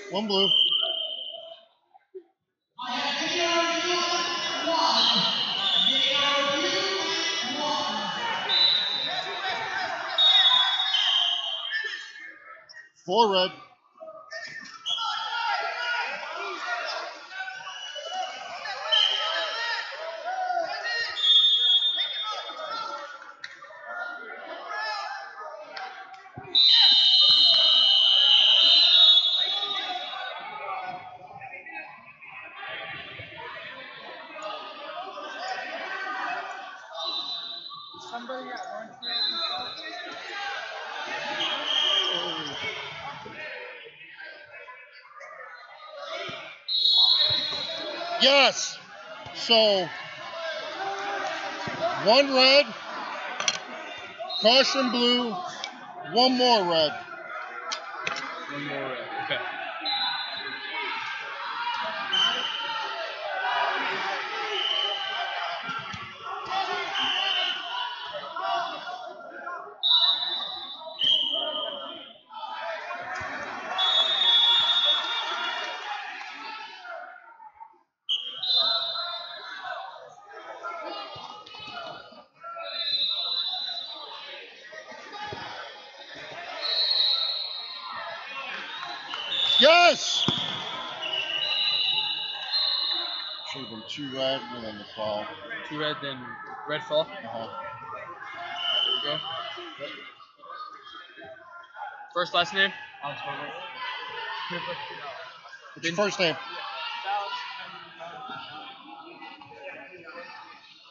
One blue. Four red. Somebody at lunch Yes. So, one red, caution blue, one more red. One more red. Okay. Yes. Should have been two red and then the fall. Two red, then red fall. Uh-huh. There we go. First, last name? What's your first name?